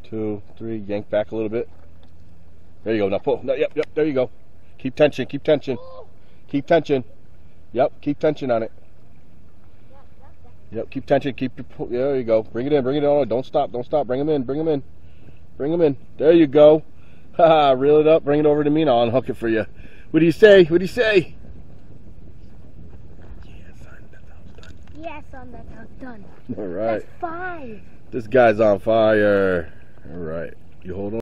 2, 3. Yank back a little bit. There you go. Now pull. No, yep. There you go. Keep tension. Keep tension. Keep tension. Yep. Keep tension on it. Yep. Keep tension. Keep your pull. There you go. Bring it in. Bring it in. Don't stop. Don't stop. Bring him in. Bring him in. Bring him in. There you go. Haha. Reel it up. Bring it over to me. Now I'll unhook it for you. What do you say? What do you say? Yes, son, that's how it's done. All right. That's 5. This guy's on fire. All right. You hold on.